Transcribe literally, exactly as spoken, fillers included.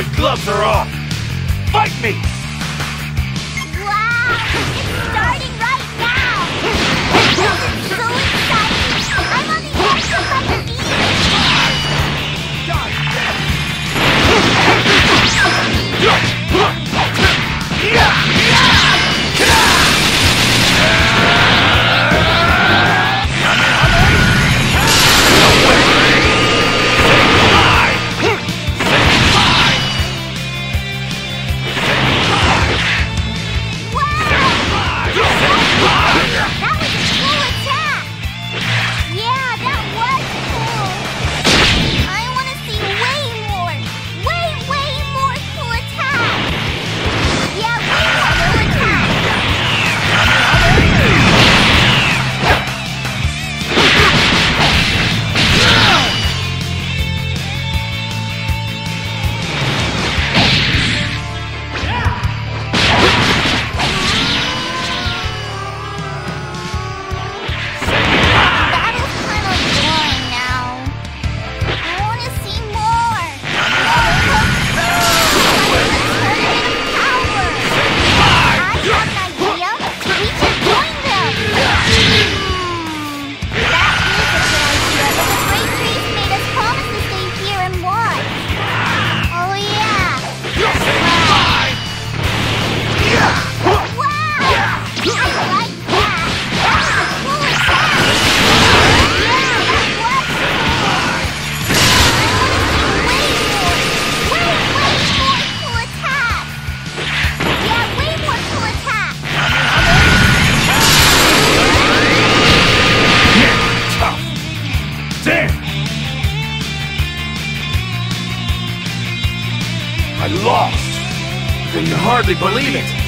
The gloves are off! Fight me! Wow! It's starting right now! This is so exciting! I'm on the edge of my feet! I lost! Can you hardly believe it?